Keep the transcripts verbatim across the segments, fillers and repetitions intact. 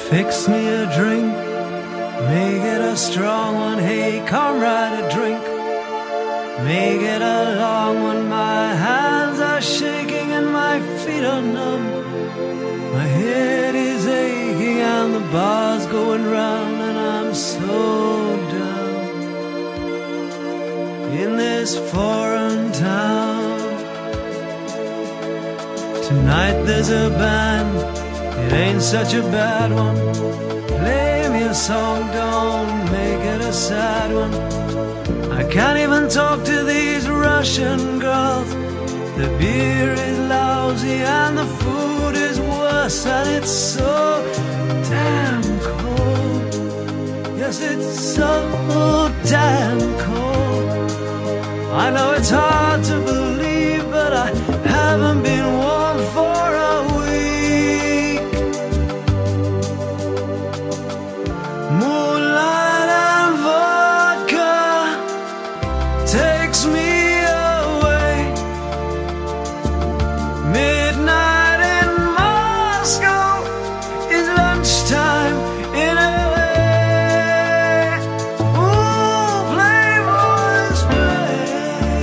Fix me a drink, make it a strong one. Hey, comrade, a drink, make it a long one. My hands are shaking and my feet are numb. My head is aching and the bar's going round, and I'm so down in this foreign town. Tonight there's a band, it ain't such a bad one. Play me a song, don't make it a sad one. I can't even talk to these Russian girls. The beer is lousy and the food is worse, and it's so damn cold. Yes, it's so damn cold. I know it's hard to believe, but I haven't been warm for a week. Moonlight and vodka takes me away. Midnight in Moscow is lunchtime in L A. Ooh, playboys play.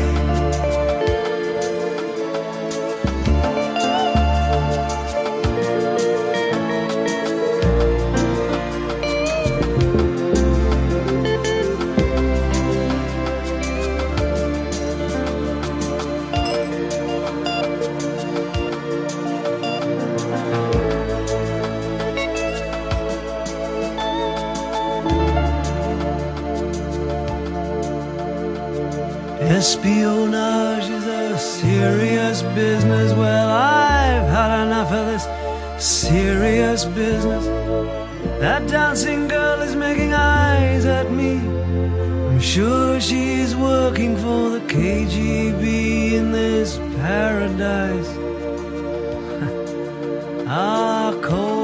Espionage is a serious business. Well, I've had enough of this serious business. That dancing girl is making eyes at me. I'm sure she's working for the K G B in this paradise. Ah, cold